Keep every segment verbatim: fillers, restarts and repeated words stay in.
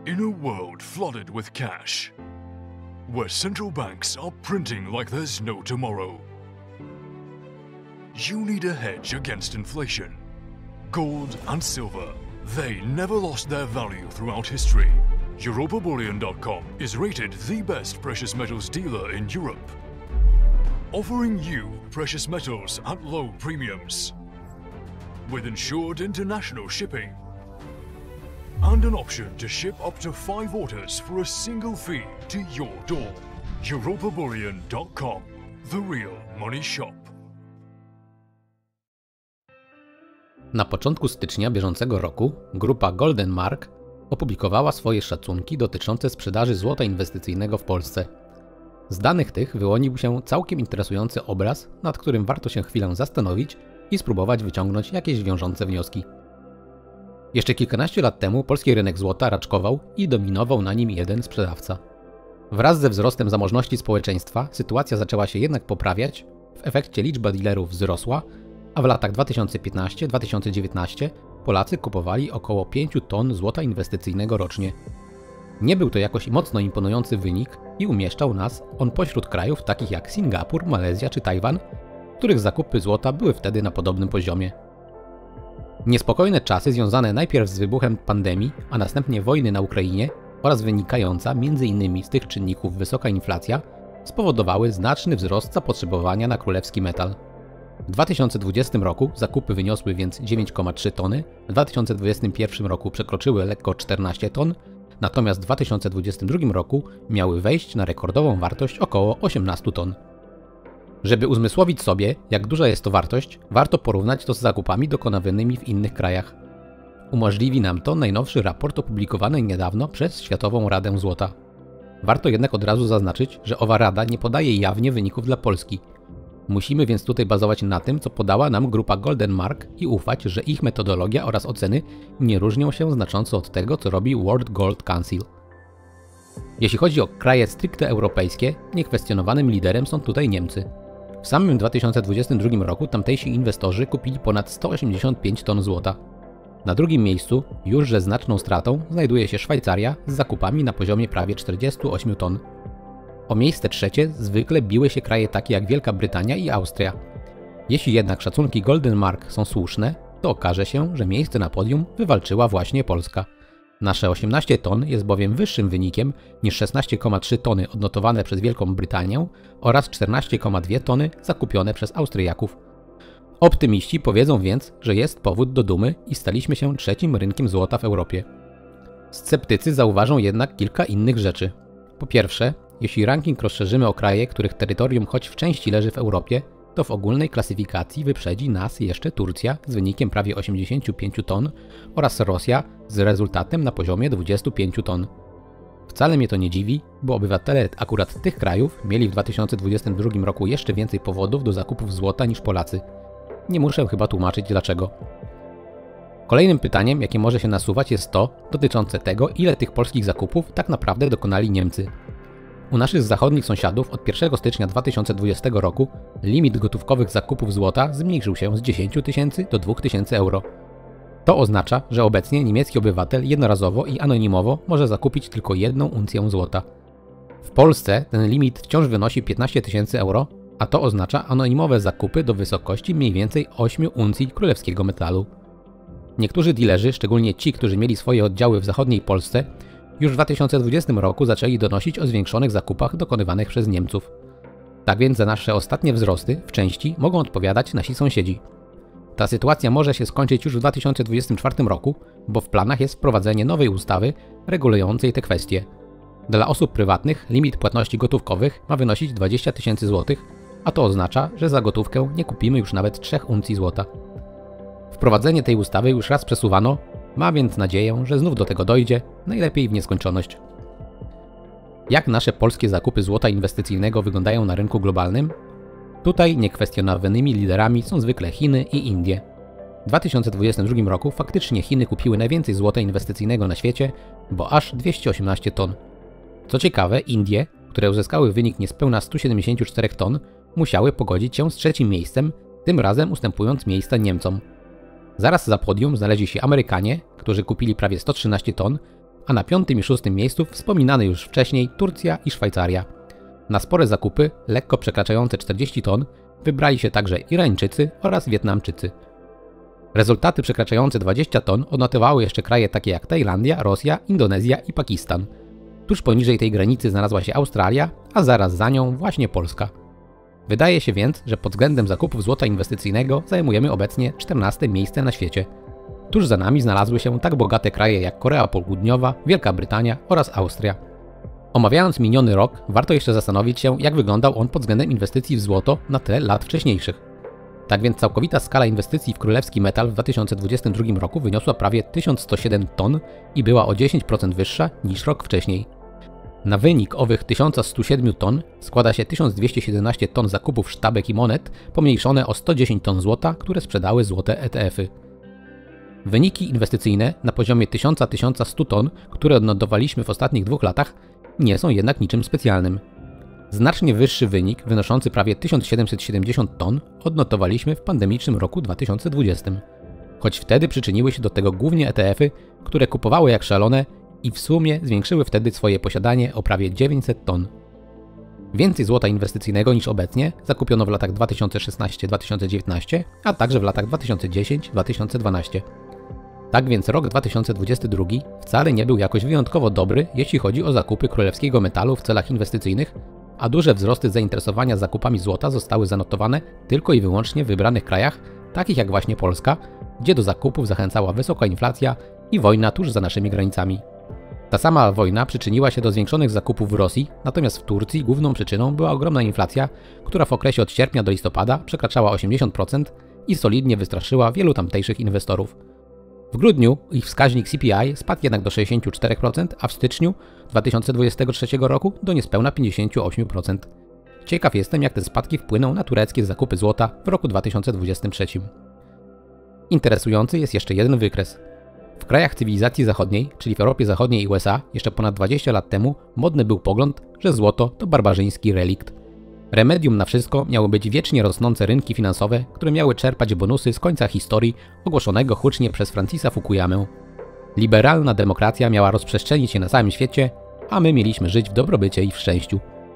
In a world flooded with cash, where central banks are printing like there's no tomorrow, you need a hedge against inflation. Gold and silver, they never lost their value throughout history. Europa Bullion dot com is rated the best precious metals dealer in Europe, offering you precious metals at low premiums, with insured international shipping, and an option to ship up to five orders for a single fee to your door. Europa Bullion dot com, the real money shop. Na początku stycznia bieżącego roku grupa Golden Mark opublikowała swoje szacunki dotyczące sprzedaży złota inwestycyjnego w Polsce. Z danych tych wyłonił się całkiem interesujący obraz, nad którym warto się chwilę zastanowić i spróbować wyciągnąć jakieś wiążące wnioski. Jeszcze kilkanaście lat temu polski rynek złota raczkował i dominował na nim jeden sprzedawca. Wraz ze wzrostem zamożności społeczeństwa sytuacja zaczęła się jednak poprawiać, w efekcie liczba dealerów wzrosła, a w latach dwa tysiące piętnastym do dwa tysiące dziewiętnastego Polacy kupowali około pięć ton złota inwestycyjnego rocznie. Nie był to jakoś mocno imponujący wynik i umieszczał nas on pośród krajów takich jak Singapur, Malezja czy Tajwan, których zakupy złota były wtedy na podobnym poziomie. Niespokojne czasy związane najpierw z wybuchem pandemii, a następnie wojny na Ukrainie oraz wynikająca między innymi z tych czynników wysoka inflacja spowodowały znaczny wzrost zapotrzebowania na królewski metal. W dwa tysiące dwudziestym roku zakupy wyniosły więc dziewięć przecinek trzy tony, w dwa tysiące dwudziestym pierwszym roku przekroczyły lekko czternaście ton, natomiast w dwa tysiące dwudziestym drugim roku miały wejść na rekordową wartość około osiemnaście ton. Żeby uzmysłowić sobie, jak duża jest to wartość, warto porównać to z zakupami dokonywanymi w innych krajach. Umożliwi nam to najnowszy raport opublikowany niedawno przez Światową Radę Złota. Warto jednak od razu zaznaczyć, że owa rada nie podaje jawnie wyników dla Polski. Musimy więc tutaj bazować na tym, co podała nam grupa Golden Mark i ufać, że ich metodologia oraz oceny nie różnią się znacząco od tego, co robi World Gold Council. Jeśli chodzi o kraje stricte europejskie, niekwestionowanym liderem są tutaj Niemcy. W samym dwa tysiące dwudziestym drugim roku tamtejsi inwestorzy kupili ponad sto osiemdziesiąt pięć ton złota. Na drugim miejscu, już ze znaczną stratą, znajduje się Szwajcaria z zakupami na poziomie prawie czterdziestu ośmiu ton. O miejsce trzecie zwykle biły się kraje takie jak Wielka Brytania i Austria. Jeśli jednak szacunki Golden Mark są słuszne, to okaże się, że miejsce na podium wywalczyła właśnie Polska. Nasze osiemnaście ton jest bowiem wyższym wynikiem niż szesnaście przecinek trzy tony odnotowane przez Wielką Brytanię oraz czternaście przecinek dwa tony zakupione przez Austriaków. Optymiści powiedzą więc, że jest powód do dumy i staliśmy się trzecim rynkiem złota w Europie. Sceptycy zauważą jednak kilka innych rzeczy. Po pierwsze, jeśli ranking rozszerzymy o kraje, których terytorium choć w części leży w Europie, to w ogólnej klasyfikacji wyprzedzi nas jeszcze Turcja z wynikiem prawie osiemdziesięciu pięciu ton oraz Rosja z rezultatem na poziomie dwudziestu pięciu ton. Wcale mnie to nie dziwi, bo obywatele akurat tych krajów mieli w dwa tysiące dwudziestym drugim roku jeszcze więcej powodów do zakupów złota niż Polacy. Nie muszę chyba tłumaczyć dlaczego. Kolejnym pytaniem, jakie może się nasuwać, jest to dotyczące tego, ile tych polskich zakupów tak naprawdę dokonali Niemcy. U naszych zachodnich sąsiadów od pierwszego stycznia dwa tysiące dwudziestego roku limit gotówkowych zakupów złota zmniejszył się z dziesięciu tysięcy do dwóch tysięcy euro. To oznacza, że obecnie niemiecki obywatel jednorazowo i anonimowo może zakupić tylko jedną uncję złota. W Polsce ten limit wciąż wynosi piętnaście tysięcy euro, a to oznacza anonimowe zakupy do wysokości mniej więcej ośmiu uncji królewskiego metalu. Niektórzy dealerzy, szczególnie ci, którzy mieli swoje oddziały w zachodniej Polsce, już w dwa tysiące dwudziestym roku zaczęli donosić o zwiększonych zakupach dokonywanych przez Niemców. Tak więc za nasze ostatnie wzrosty w części mogą odpowiadać nasi sąsiedzi. Ta sytuacja może się skończyć już w dwa tysiące dwudziestym czwartym roku, bo w planach jest wprowadzenie nowej ustawy regulującej te kwestie. Dla osób prywatnych limit płatności gotówkowych ma wynosić dwadzieścia tysięcy złotych, a to oznacza, że za gotówkę nie kupimy już nawet trzech uncji złota. Wprowadzenie tej ustawy już raz przesuwano, ma więc nadzieję, że znów do tego dojdzie, najlepiej w nieskończoność. Jak nasze polskie zakupy złota inwestycyjnego wyglądają na rynku globalnym? Tutaj niekwestionowanymi liderami są zwykle Chiny i Indie. W dwa tysiące dwudziestym drugim roku faktycznie Chiny kupiły najwięcej złota inwestycyjnego na świecie, bo aż dwieście osiemnaście ton. Co ciekawe, Indie, które uzyskały wynik niespełna stu siedemdziesięciu czterech ton, musiały pogodzić się z trzecim miejscem, tym razem ustępując miejsca Niemcom. Zaraz za podium znaleźli się Amerykanie, którzy kupili prawie sto trzynaście ton, a na piątym i szóstym miejscu wspominane już wcześniej Turcja i Szwajcaria. Na spore zakupy, lekko przekraczające czterdzieści ton, wybrali się także Irańczycy oraz Wietnamczycy. Rezultaty przekraczające dwadzieścia ton odnotowały jeszcze kraje takie jak Tajlandia, Rosja, Indonezja i Pakistan. Tuż poniżej tej granicy znalazła się Australia, a zaraz za nią właśnie Polska. Wydaje się więc, że pod względem zakupów złota inwestycyjnego zajmujemy obecnie czternaste miejsce na świecie. Tuż za nami znalazły się tak bogate kraje jak Korea Południowa, Wielka Brytania oraz Austria. Omawiając miniony rok, warto jeszcze zastanowić się, jak wyglądał on pod względem inwestycji w złoto na tle lat wcześniejszych. Tak więc całkowita skala inwestycji w królewski metal w dwa tysiące dwudziestym drugim roku wyniosła prawie tysiąc sto siedem ton i była o dziesięć procent wyższa niż rok wcześniej. Na wynik owych tysiąc sto siedem ton składa się tysiąc dwieście siedemnaście ton zakupów sztabek i monet, pomniejszone o sto dziesięć ton złota, które sprzedały złote E T F-y. Wyniki inwestycyjne na poziomie tysiąc do tysiąca stu ton, które odnotowaliśmy w ostatnich dwóch latach, nie są jednak niczym specjalnym. Znacznie wyższy wynik, wynoszący prawie tysiąc siedemset siedemdziesiąt ton, odnotowaliśmy w pandemicznym roku dwa tysiące dwudziestym. Choć wtedy przyczyniły się do tego głównie E T F-y, które kupowały jak szalone i w sumie zwiększyły wtedy swoje posiadanie o prawie dziewięćset ton. Więcej złota inwestycyjnego niż obecnie zakupiono w latach dwa tysiące szesnastym do dwa tysiące dziewiętnastego, a także w latach dwa tysiące dziesiątym do dwa tysiące dwunastego. Tak więc rok dwa tysiące dwudziesty drugi wcale nie był jakoś wyjątkowo dobry, jeśli chodzi o zakupy królewskiego metalu w celach inwestycyjnych, a duże wzrosty zainteresowania zakupami złota zostały zanotowane tylko i wyłącznie w wybranych krajach, takich jak właśnie Polska, gdzie do zakupów zachęcała wysoka inflacja i wojna tuż za naszymi granicami. Ta sama wojna przyczyniła się do zwiększonych zakupów w Rosji, natomiast w Turcji główną przyczyną była ogromna inflacja, która w okresie od sierpnia do listopada przekraczała osiemdziesiąt procent i solidnie wystraszyła wielu tamtejszych inwestorów. W grudniu ich wskaźnik C P I spadł jednak do sześćdziesięciu czterech procent, a w styczniu dwa tysiące dwudziestego trzeciego roku do niespełna pięćdziesięciu ośmiu procent. Ciekaw jestem, jak te spadki wpłyną na tureckie zakupy złota w roku dwa tysiące dwudziestym trzecim. Interesujący jest jeszcze jeden wykres. W krajach cywilizacji zachodniej, czyli w Europie Zachodniej i U S A, jeszcze ponad dwadzieścia lat temu modny był pogląd, że złoto to barbarzyński relikt. Remedium na wszystko miały być wiecznie rosnące rynki finansowe, które miały czerpać bonusy z końca historii ogłoszonego hucznie przez Francisa Fukuyamę. Liberalna demokracja miała rozprzestrzenić się na całym świecie, a my mieliśmy żyć w dobrobycie i w szczęściu.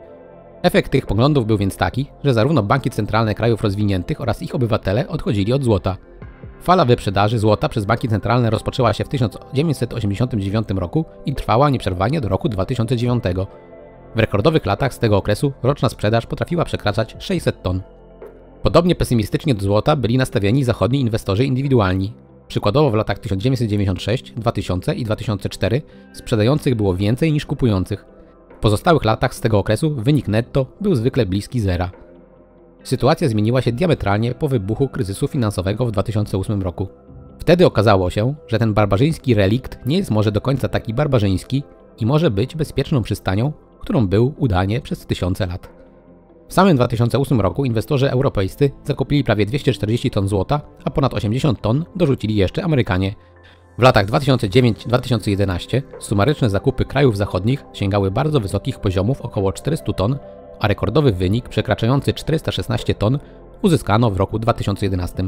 Efekt tych poglądów był więc taki, że zarówno banki centralne krajów rozwiniętych oraz ich obywatele odchodzili od złota. Fala wyprzedaży złota przez banki centralne rozpoczęła się w tysiąc dziewięćset osiemdziesiątym dziewiątym roku i trwała nieprzerwanie do roku dwa tysiące dziewiątego. W rekordowych latach z tego okresu roczna sprzedaż potrafiła przekraczać sześćset ton. Podobnie pesymistycznie do złota byli nastawieni zachodni inwestorzy indywidualni. Przykładowo w latach tysiąc dziewięćset dziewięćdziesiątym szóstym, dwa tysiące i dwa tysiące czwartym sprzedających było więcej niż kupujących. W pozostałych latach z tego okresu wynik netto był zwykle bliski zera. Sytuacja zmieniła się diametralnie po wybuchu kryzysu finansowego w dwa tysiące ósmym roku. Wtedy okazało się, że ten barbarzyński relikt nie jest może do końca taki barbarzyński i może być bezpieczną przystanią, którą był udanie przez tysiące lat. W samym dwa tysiące ósmym roku inwestorzy europejscy zakupili prawie dwieście czterdzieści ton złota, a ponad osiemdziesiąt ton dorzucili jeszcze Amerykanie. W latach dwa tysiące dziewiątym do dwa tysiące jedenastego sumaryczne zakupy krajów zachodnich sięgały bardzo wysokich poziomów około czterystu ton, a rekordowy wynik przekraczający czterysta szesnaście ton uzyskano w roku dwa tysiące jedenastym.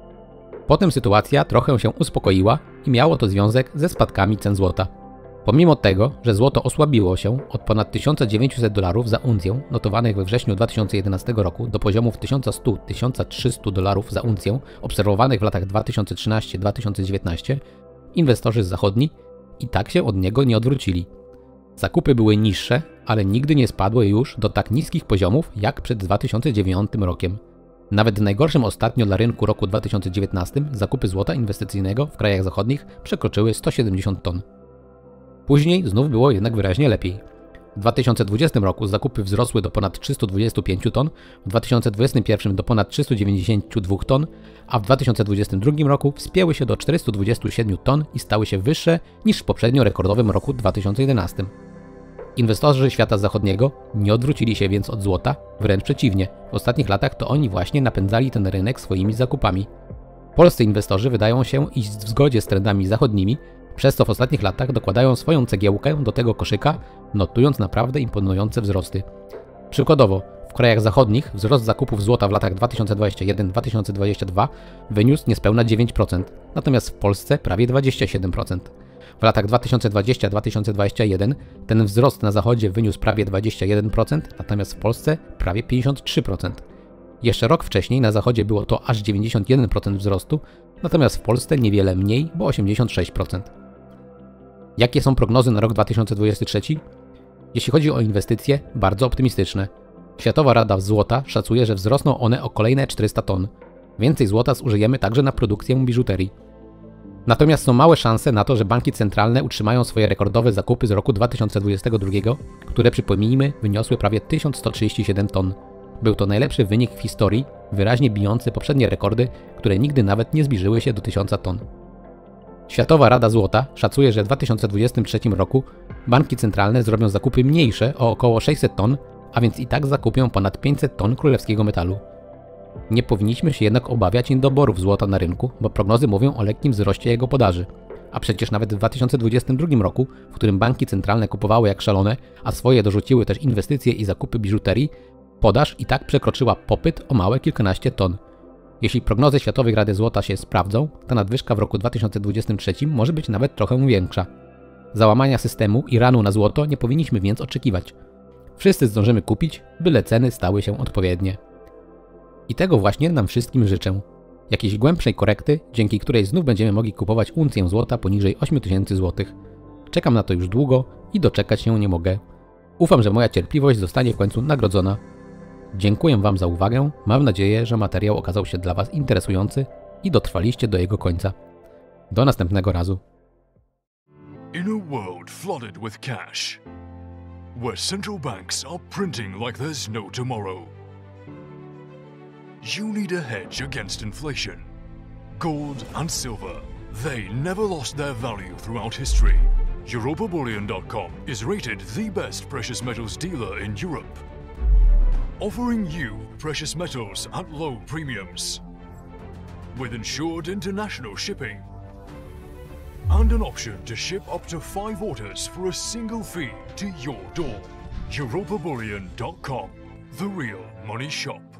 Potem sytuacja trochę się uspokoiła i miało to związek ze spadkami cen złota. Pomimo tego, że złoto osłabiło się od ponad tysiąc dziewięćset dolarów za uncję notowanych we wrześniu dwa tysiące jedenastego roku do poziomów tysiąc sto do tysiąc trzystu dolarów za uncję obserwowanych w latach dwa tysiące trzynastym do dwa tysiące dziewiętnastego, inwestorzy zachodni i tak się od niego nie odwrócili. Zakupy były niższe, ale nigdy nie spadły już do tak niskich poziomów jak przed dwa tysiące dziewiątym rokiem. Nawet w najgorszym ostatnio dla rynku roku dwa tysiące dziewiętnastym zakupy złota inwestycyjnego w krajach zachodnich przekroczyły sto siedemdziesiąt ton. Później znów było jednak wyraźnie lepiej. W dwa tysiące dwudziestym roku zakupy wzrosły do ponad trzystu dwudziestu pięciu ton, w dwa tysiące dwudziestym pierwszym do ponad trzystu dziewięćdziesięciu dwóch ton, a w dwa tysiące dwudziestym drugim roku wspięły się do czterystu dwudziestu siedmiu ton i stały się wyższe niż w poprzednio rekordowym roku dwa tysiące jedenastym. Inwestorzy świata zachodniego nie odwrócili się więc od złota, wręcz przeciwnie, w ostatnich latach to oni właśnie napędzali ten rynek swoimi zakupami. Polscy inwestorzy wydają się iść w zgodzie z trendami zachodnimi, przez co w ostatnich latach dokładają swoją cegiełkę do tego koszyka, notując naprawdę imponujące wzrosty. Przykładowo, w krajach zachodnich wzrost zakupów złota w latach dwa tysiące dwudziestym pierwszym do dwa tysiące dwudziestego drugiego wyniósł niespełna dziewięć procent, natomiast w Polsce prawie dwadzieścia siedem procent. W latach dwa tysiące dwudziestym do dwa tysiące dwudziestego pierwszego ten wzrost na zachodzie wyniósł prawie dwadzieścia jeden procent, natomiast w Polsce prawie pięćdziesiąt trzy procent. Jeszcze rok wcześniej na zachodzie było to aż dziewięćdziesiąt jeden procent wzrostu, natomiast w Polsce niewiele mniej, bo osiemdziesiąt sześć procent. Jakie są prognozy na rok dwa tysiące dwudziesty trzeci? Jeśli chodzi o inwestycje, bardzo optymistyczne. Światowa Rada Złota szacuje, że wzrosną one o kolejne czterysta ton. Więcej złota zużyjemy także na produkcję biżuterii. Natomiast są małe szanse na to, że banki centralne utrzymają swoje rekordowe zakupy z roku dwa tysiące dwudziestego drugiego, które przypomnijmy wyniosły prawie tysiąc sto trzydzieści siedem ton. Był to najlepszy wynik w historii, wyraźnie bijący poprzednie rekordy, które nigdy nawet nie zbliżyły się do tysiąca ton. Światowa Rada Złota szacuje, że w dwa tysiące dwudziestym trzecim roku banki centralne zrobią zakupy mniejsze o około sześćset ton, a więc i tak zakupią ponad pięćset ton królewskiego metalu. Nie powinniśmy się jednak obawiać niedoborów złota na rynku, bo prognozy mówią o lekkim wzroście jego podaży. A przecież nawet w dwa tysiące dwudziestym drugim roku, w którym banki centralne kupowały jak szalone, a swoje dorzuciły też inwestycje i zakupy biżuterii, podaż i tak przekroczyła popyt o małe kilkanaście ton. Jeśli prognozy Światowej Rady Złota się sprawdzą, ta nadwyżka w roku dwa tysiące dwudziestym trzecim może być nawet trochę większa. Załamania systemu i ranu na złoto nie powinniśmy więc oczekiwać. Wszyscy zdążymy kupić, byle ceny stały się odpowiednie. I tego właśnie nam wszystkim życzę. Jakiejś głębszej korekty, dzięki której znów będziemy mogli kupować uncję złota poniżej ośmiu tysięcy złotych. Czekam na to już długo i doczekać się nie mogę. Ufam, że moja cierpliwość zostanie w końcu nagrodzona. Dziękuję Wam za uwagę, mam nadzieję, że materiał okazał się dla Was interesujący i dotrwaliście do jego końca. Do następnego razu. In a world flooded with cash, where central banks are printing like there's no tomorrow, you need a hedge against inflation. Gold and silver, they never lost their value throughout history. Europa Bullion dot com is rated the best precious metals dealer in Europe, offering you precious metals at low premiums, with insured international shipping, and an option to ship up to five orders for a single fee to your door. Europa Bullion dot com, the real money shop.